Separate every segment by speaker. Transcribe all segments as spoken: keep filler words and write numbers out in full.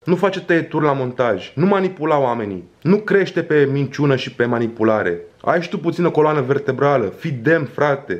Speaker 1: Nu face tăieturi la montaj. Nu manipula oamenii. Nu crește pe minciună și pe manipulare. Ai și tu puțină coloană vertebrală. Fii demn, frate.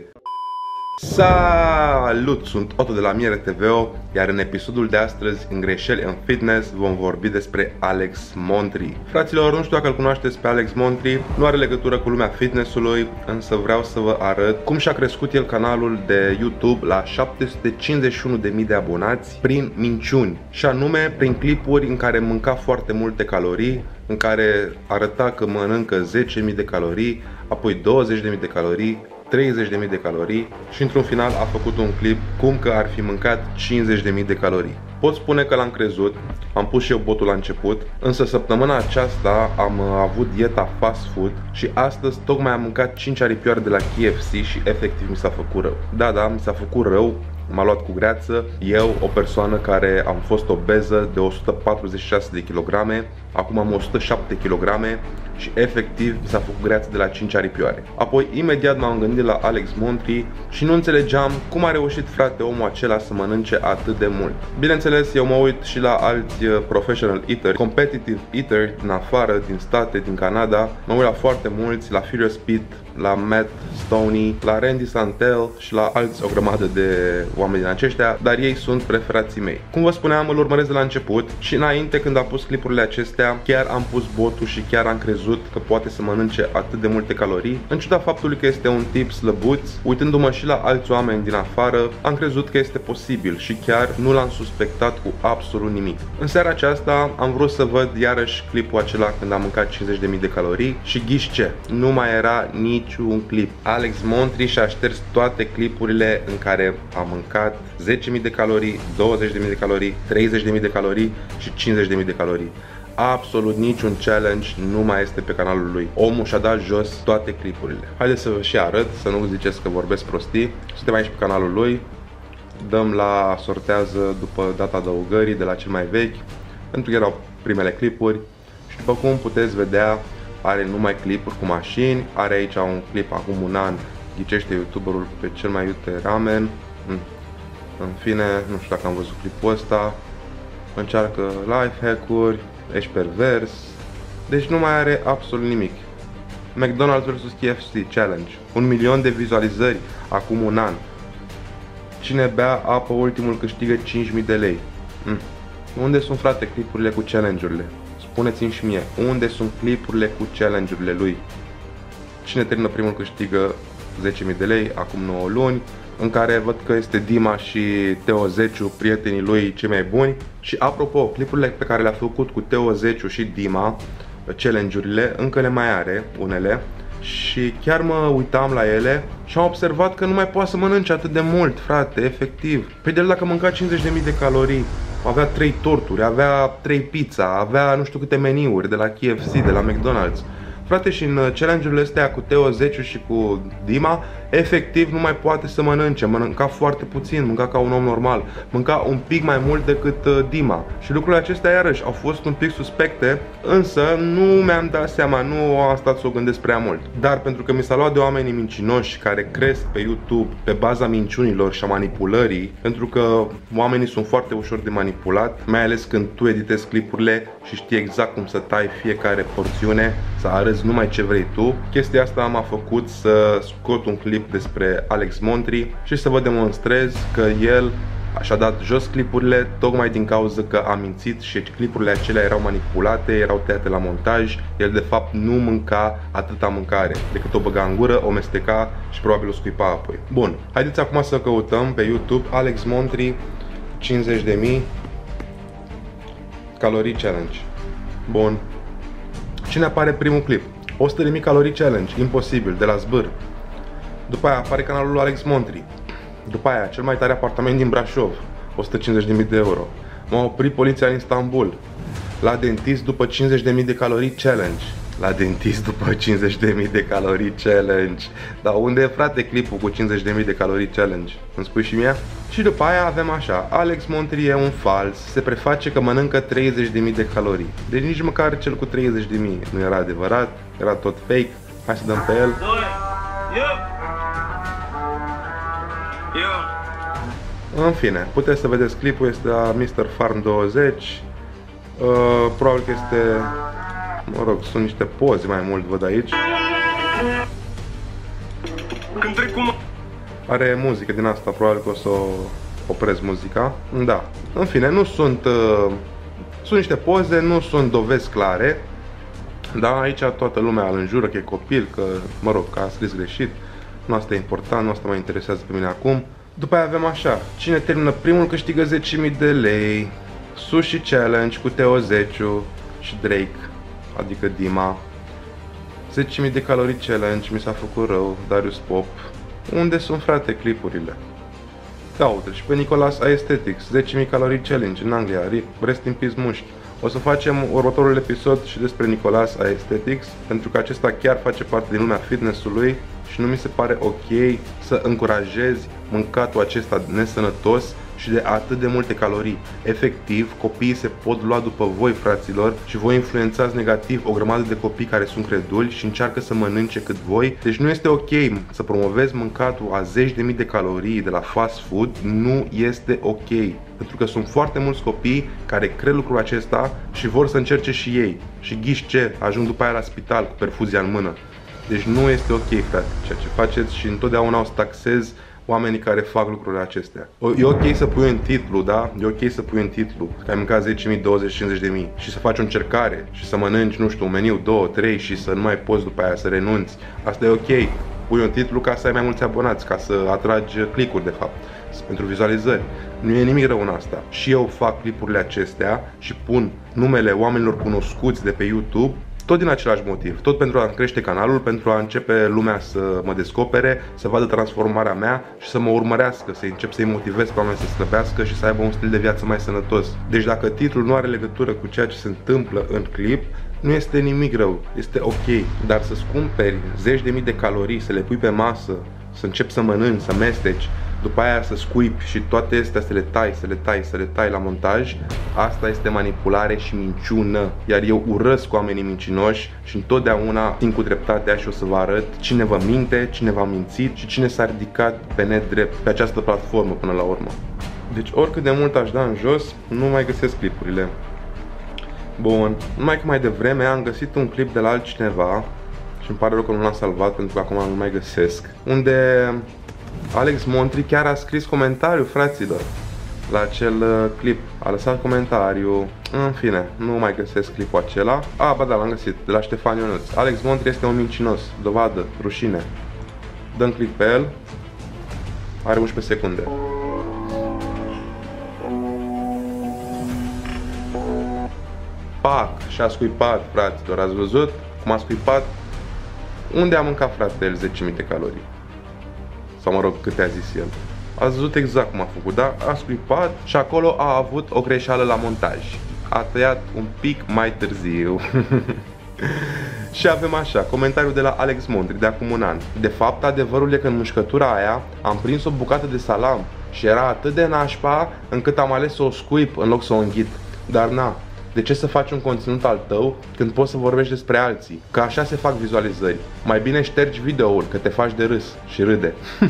Speaker 1: Salut! Sunt Otto de la Miere T V O, iar în episodul de astăzi, în greșeli în fitness, vom vorbi despre Alex Montri. Fraților, nu știu dacă îl cunoașteți pe Alex Montri, nu are legătură cu lumea fitnessului, însă vreau să vă arăt cum și-a crescut el canalul de YouTube la șapte sute cincizeci și unu de mii de abonați prin minciuni, și anume prin clipuri în care mânca foarte multe calorii, în care arăta că mănâncă zece mii de calorii, apoi douăzeci de mii de calorii, treizeci de mii de calorii și într-un final a făcut un clip cum că ar fi mâncat cincizeci de mii de calorii. Pot spune că l-am crezut, am pus și eu botul la început, însă săptămâna aceasta am avut dieta fast food și astăzi tocmai am mâncat cinci aripioare de la K F C și efectiv mi s-a făcut rău. Da, da, mi s-a făcut rău. M-a luat cu greață. Eu, o persoană care am fost obeză de o sută patruzeci și șase de kilograme, acum am o sută șapte kilograme și efectiv mi s-a făcut greață de la cinci aripioare. Apoi imediat m-am gândit la Alex Montri și nu înțelegeam cum a reușit, frate, omul acela să mănânce atât de mult. Bineînțeles, eu mă uit și la alți professional eater, competitive eater din afară, din state, din Canada. Mă uit la foarte mulți, la Furious Pete, la Matt Stoney, la Randy Santel și la alți o grămadă de oameni din aceștia, dar ei sunt preferații mei. Cum vă spuneam, îl urmăresc de la început și înainte, când a pus clipurile acestea, chiar am pus botul și chiar am crezut că poate să mănânce atât de multe calorii. În ciuda faptului că este un tip slăbuț, uitându-mă și la alți oameni din afară, am crezut că este posibil și chiar nu l-am suspectat cu absolut nimic. În seara aceasta am vrut să văd iarăși clipul acela când am mâncat cincizeci de mii de calorii și ghiși ce? Nu mai era niciun clip. Alex Montri și-a șters toate clipurile în care a mâncat zece mii de calorii, douăzeci de mii de calorii, treizeci de mii de calorii și cincizeci de mii de calorii. Absolut niciun challenge nu mai este pe canalul lui. Omul și-a dat jos toate clipurile. Haideți să vă și arăt, să nu ziceți că vorbesc prostii. Suntem aici pe canalul lui. Dăm la sortează după data adăugării de la cel mai vechi, pentru că erau primele clipuri. Și după cum puteți vedea, are numai clipuri cu mașini. Are aici un clip acum un an, ghicește youtuberul pe cel mai iute ramen. În fine, nu știu dacă am văzut clipul ăsta. Încearcă life hack-uri, ești pervers. Deci nu mai are absolut nimic. McDonald's versus K F C challenge, un milion de vizualizări acum un an. Cine bea apă ultimul câștigă cinci mii de lei. mm. Unde sunt, frate, clipurile cu challenge-urile? Spuneți-mi și mie, unde sunt clipurile cu challenge-urile lui? Cine termină primul câștigă zece mii de lei acum nouă luni, în care văd că este Dima și Teo Zeciu, prietenii lui cei mai buni. Și apropo, clipurile pe care le-a făcut cu Teo Zeciu și Dima, challenge-urile, încă le mai are unele. Și chiar mă uitam la ele și am observat că nu mai poate să mănânce atât de mult, frate, efectiv. Păi de el, dacă mânca cincizeci de mii de calorii, avea trei torturi, avea trei pizza, avea nu știu câte meniuri de la K F C, de la McDonald's. Frate, și în challenge-urile astea cu Teo Zeciu și cu Dima, efectiv nu mai poate să mănânce. Mânca foarte puțin, mânca ca un om normal. Mânca un pic mai mult decât uh, Dima. Și lucrurile acestea, iarăși, au fost un pic suspecte, însă nu mi-am dat seama, nu am stat să o gândesc prea mult. Dar pentru că mi s-a luat de oamenii mincinoși care cresc pe YouTube pe baza minciunilor și a manipulării, pentru că oamenii sunt foarte ușor de manipulat, mai ales când tu editezi clipurile și știi exact cum să tai fiecare porțiune, să arăți numai ce vrei tu. Chestia asta m-a făcut să scot un clip despre Alex Montri și să vă demonstrez că el și-a dat jos clipurile tocmai din cauza că a mințit și clipurile acelea erau manipulate, erau tăiate la montaj. El de fapt nu mânca atâta mâncare, decât o băga în gură, o mesteca și probabil o scuipa apoi. Bun, haideți acum să căutăm pe YouTube Alex Montri cincizeci de mii calorii challenge. Bun. Cine apare primul clip? o sută de mii calorii challenge, imposibil, de la zbâr. După aia apare canalul lui Alex Montri. După aia, cel mai tare apartament din Brașov, o sută cincizeci de mii de euro. M-a oprit poliția în Istanbul. La dentist după cincizeci de mii de calorii challenge. La dentist după cincizeci de mii de calorii challenge. Dar unde e, frate, clipul cu cincizeci de mii de calorii challenge? Îmi spui și mie? Și după aia avem așa: Alex Montri e un fals, se preface că mănâncă treizeci de mii de calorii. Deci nici măcar cel cu treizeci de mii nu era adevărat, era tot fake. Hai să dăm pe el. În fine, puteți să vedeți clipul, este la mister Farm douăzeci. Uh, probabil că este, mă rog, sunt niște poze mai mult, văd aici.
Speaker 2: Când trec cum...
Speaker 1: Are muzică din asta, probabil că o să opresc muzica. Da, în fine, nu sunt, uh, sunt niște poze, nu sunt dovezi clare. Da, aici toată lumea îl înjură că e copil, că, mă rog, că a scris greșit. Nu asta e important, nu asta mă interesează pe mine acum. După aia avem așa, cine termină primul câștigă zece mii de lei. Sushi Challenge cu Teo Zeciu și Drake, adică Dima. zece mii de calorii challenge, mi s-a făcut rău, Darius Pop. Unde sunt, frate, clipurile? Da, uite, și pe Nicolas Aesthetics, zece mii calorii challenge în Anglia, rest in peace mușchi. O să facem următorul episod și despre Nicolas Aesthetics, pentru că acesta chiar face parte din lumea fitness-ului și nu mi se pare ok să încurajezi mâncatul acesta nesănătos și de atât de multe calorii. Efectiv, copiii se pot lua după voi, fraților, și voi influențați negativ o grămadă de copii care sunt creduli și încearcă să mănânce cât voi. Deci nu este ok să promovezi mâncatul a zeci de mii de calorii de la fast food, nu este ok. Pentru că sunt foarte mulți copii care cred lucrul acesta și vor să încerce și ei. Și ghiși ce? Ajung după aia la spital cu perfuzia în mână. Deci nu este ok, frate, ceea ce faceți și întotdeauna o să taxez oamenii care fac lucrurile acestea. E ok să pui un titlu, da? E ok să pui un titlu că ai mâncat zece mii, douăzeci, cincizeci de mii și să faci o încercare și să mănânci, nu știu, un meniu, două, trei și să nu mai poți după aia să renunți. Asta e ok. Pui un titlu ca să ai mai mulți abonați, ca să atragi clicuri, de fapt, pentru vizualizări. Nu e nimic rău în asta. Și eu fac clipurile acestea și pun numele oamenilor cunoscuți de pe YouTube tot din același motiv, tot pentru a crește canalul, pentru a începe lumea să mă descopere, să vadă transformarea mea și să mă urmărească, să încep să-i motivez pe oameni să slăbească și să aibă un stil de viață mai sănătos. Deci dacă titlul nu are legătură cu ceea ce se întâmplă în clip, nu este nimic rău, este ok. Dar să-ți cumperi zeci de mii de calorii, să le pui pe masă, să începi să mănânci, să mesteci, după aia să scuipi și toate astea să le tai, să le tai, să le tai la montaj, asta este manipulare și minciună. Iar eu urăsc oamenii mincinoși și întotdeauna țin cu dreptatea și o să vă arăt cine vă minte, cine v-a mințit și cine s-a ridicat pe nedrept pe această platformă până la urmă. Deci oricât de mult aș da în jos, nu mai găsesc clipurile. Bun, numai că mai devreme am găsit un clip de la altcineva și îmi pare rău că nu l-am salvat pentru că acum nu mai găsesc, unde Alex Montri chiar a scris comentariu, fraților, la acel uh, clip. A lăsat comentariu. În fine, nu mai găsesc clipul acela. A, ba da, l-am găsit, de la Ștefan Ionuț. Alex Montri este un mincinos, dovadă, rușine. Dăm click pe el. Are unsprezece secunde. Pac, și-a scuipat, fraților, ați văzut cum a scuipat? Unde a mâncat, frate, el zece mii de calorii? Sau mă rog, câte a zis el. Ați văzut exact cum a făcut, da? A scuipat și acolo a avut o greșeală la montaj. A tăiat un pic mai târziu. Și avem așa, comentariul de la Alex Montri de acum un an. De fapt, adevărul e că în mușcătura aia am prins o bucată de salam și era atât de nașpa încât am ales să o scuip în loc să o înghit. Dar na, de ce să faci un conținut al tău când poți să vorbești despre alții? Că așa se fac vizualizări. Mai bine ștergi video-ul, că te faci de râs și râde.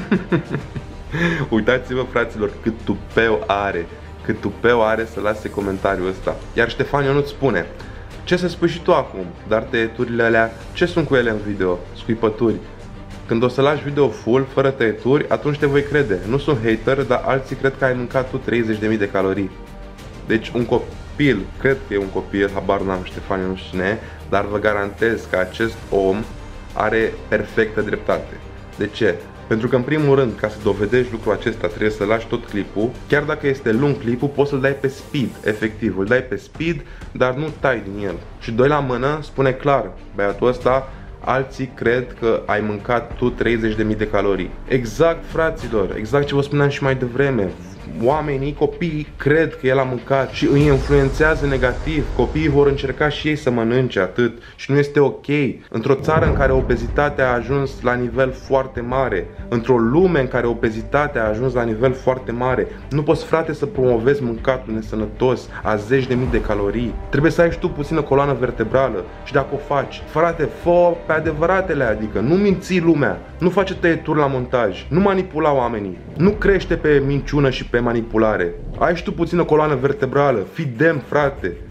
Speaker 1: Uitați-vă, fraților, cât tupeu are. Cât tupeu are să lase comentariul ăsta. Iar Ștefan Ionuț spune: ce să spui și tu acum? Dar tăieturile alea, ce sunt cu ele în video? Scuipături. Când o să lași video full, fără tăieturi, atunci te voi crede. Nu sunt hater, dar alții cred că ai mâncat tu treizeci de mii de calorii. Deci un copil, cred că e un copil, habar n-am, Ștefan, nu știu cine, dar vă garantez că acest om are perfectă dreptate. De ce? Pentru că în primul rând, ca să dovedești lucrul acesta, trebuie să lași tot clipul. Chiar dacă este lung clipul, poți să-l dai pe speed, efectiv, îl dai pe speed, dar nu tai din el. Și doi la mână, spune clar, băiatul ăsta, alții cred că ai mâncat tu treizeci de mii de calorii. Exact, fraților, exact ce vă spuneam și mai devreme. Oamenii, copiii, cred că el a mâncat și îi influențează negativ. Copiii vor încerca și ei să mănânce atât și nu este ok. Într-o țară în care obezitatea a ajuns la nivel foarte mare, într-o lume în care obezitatea a ajuns la nivel foarte mare, nu poți, frate, să promovezi mâncatul nesănătos a zeci de mii de calorii. Trebuie să ai și tu puțină coloană vertebrală și dacă o faci, frate, fă pe adevăratele, adică nu minți lumea, nu face tăieturi la montaj, nu manipula oamenii, nu crește pe minciună și pe manipulare. Ai și tu puțină coloană vertebrală, fii demn, frate.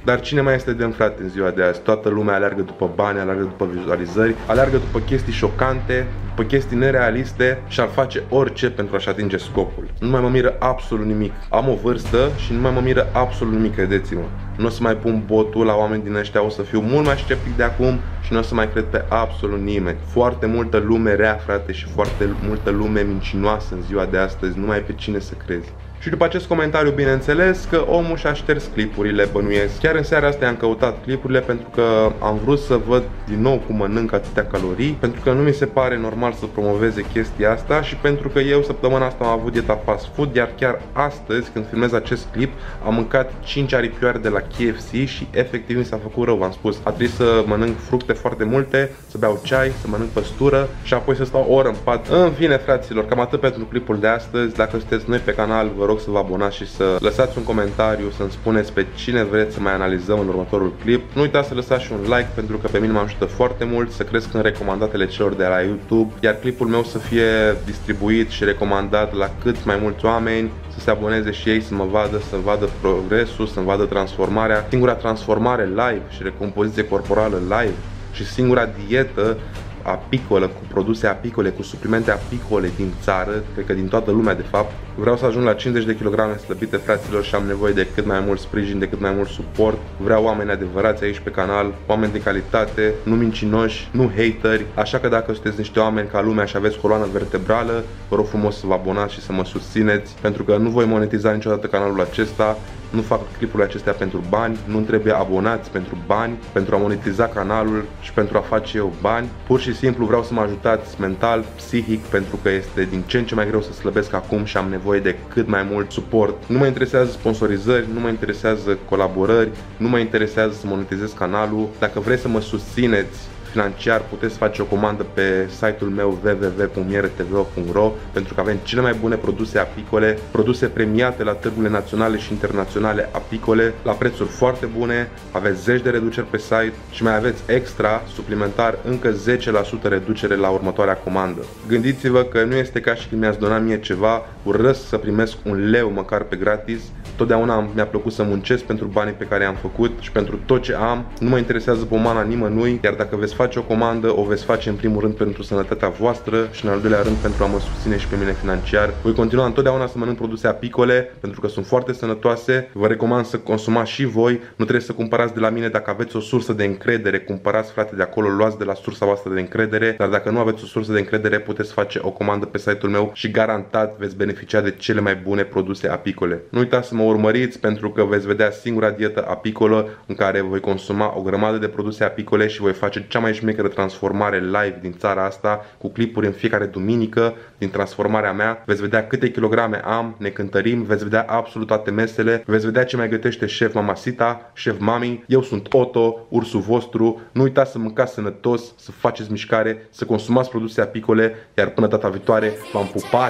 Speaker 1: Dar cine mai este demn, frate, în ziua de azi? Toată lumea aleargă după bani, aleargă după vizualizări, aleargă după chestii șocante, după chestii nerealiste și ar face orice pentru a-și atinge scopul. Nu mai mă miră absolut nimic. Am o vârstă și nu mai mă miră absolut nimic, credeți-mă. Nu o să mai pun botul la oameni din ăștia, o să fiu mult mai sceptic de acum și nu o să mai cred pe absolut nimeni. Foarte multă lume rea, frate, și foarte multă lume mincinoasă în ziua de astăzi, nu mai ai pe cine să crezi. Și după acest comentariu, bineînțeles că omul și-a șters clipurile, bănuiesc. Chiar în seara asta am căutat clipurile pentru că am vrut să văd din nou cum mănânc atâtea calorii, pentru că nu mi se pare normal să promoveze chestia asta și pentru că eu săptămâna asta am avut dieta fast food, iar chiar astăzi, când filmez acest clip, am mâncat cinci aripioare de la K F C și efectiv mi s-a făcut rău, v-am spus. A trebuit să mănânc fructe foarte multe, să beau ceai, să mănânc păstură și apoi să stau o oră în pat. În fine, fraților, cam atât pentru clipul de astăzi. Dacă sunteți noi pe canal, vă rog să vă abonați și să lăsați un comentariu, să-mi spuneți pe cine vreți să mai analizăm în următorul clip. Nu uitați să lăsați și un like, pentru că pe mine mă ajută foarte mult să cresc în recomandatele celor de la YouTube, iar clipul meu să fie distribuit și recomandat la cât mai mulți oameni, să se aboneze și ei, să mă vadă, să vadă progresul, să-mi vadă transformarea, singura transformare live și recompoziție corporală live și singura dietă apicolă, cu produse apicole, cu suplimente apicole din țară, cred că din toată lumea de fapt. Vreau să ajung la cincizeci de kilograme slăbite, fraților, și am nevoie de cât mai mult sprijin, de cât mai mult suport. Vreau oameni adevărați aici pe canal, oameni de calitate, nu mincinoși, nu hateri. Așa că dacă sunteți niște oameni ca lumea și aveți coloană vertebrală, vă rog frumos să vă abonați și să mă susțineți, pentru că nu voi monetiza niciodată canalul acesta. Nu fac clipurile acestea pentru bani, nu trebuie abonați pentru bani, pentru a monetiza canalul și pentru a face eu bani. Pur și simplu vreau să mă ajutați mental, psihic, pentru că este din ce în ce mai greu să slăbesc acum și am nevoie de cât mai mult suport. Nu mă interesează sponsorizări, nu mă interesează colaborări, nu mă interesează să monetizez canalul. Dacă vreți să mă susțineți financiar, puteți face o comandă pe site-ul meu w w w punct miere t v o punct r o, pentru că avem cele mai bune produse apicole, produse premiate la târgurile naționale și internaționale apicole, la prețuri foarte bune. Aveți zeci de reduceri pe site și mai aveți extra, suplimentar, încă zece la sută reducere la următoarea comandă. Gândiți-vă că nu este ca și când mi-ați donat mie ceva, urăsc să primesc un leu măcar pe gratis. Totdeauna mi-a plăcut să muncesc pentru banii pe care i-am făcut și pentru tot ce am. Nu mă interesează pomana nimănui, iar dacă veți face o comandă, o veți face în primul rând pentru sănătatea voastră și în al doilea rând pentru a mă susține și pe mine financiar. Voi continua întotdeauna să mănânc produse apicole pentru că sunt foarte sănătoase. Vă recomand să consumați și voi. Nu trebuie să cumpărați de la mine dacă aveți o sursă de încredere. Cumpărați, frate, de acolo, luați de la sursa voastră de încredere. Dar dacă nu aveți o sursă de încredere, puteți face o comandă pe site-ul meu și garantat veți beneficia de cele mai bune produse apicole. Nu uitați să mă urmăriți, pentru că veți vedea singura dietă apicolă în care voi consuma o grămadă de produse apicole și voi face cea mai șmecheră transformare live din țara asta, cu clipuri în fiecare duminică din transformarea mea. Veți vedea câte kilograme am, ne cântărim, veți vedea absolut toate mesele, veți vedea ce mai gătește șef Mamasita, șef Mami. Eu sunt Otto, ursul vostru. Nu uitați să mâncați sănătos, să faceți mișcare, să consumați produse apicole, iar până data viitoare v-am pupat.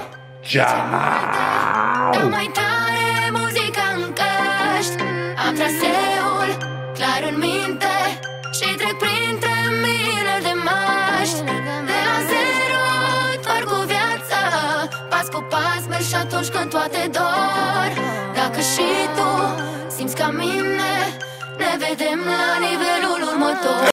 Speaker 1: Ciao! Am traseul clar în minte și trec printre mile de maști. De la zero, doar cu viața, pas cu pas merg și atunci când toate dor. Dacă și tu simți ca mine, ne vedem la nivelul următor.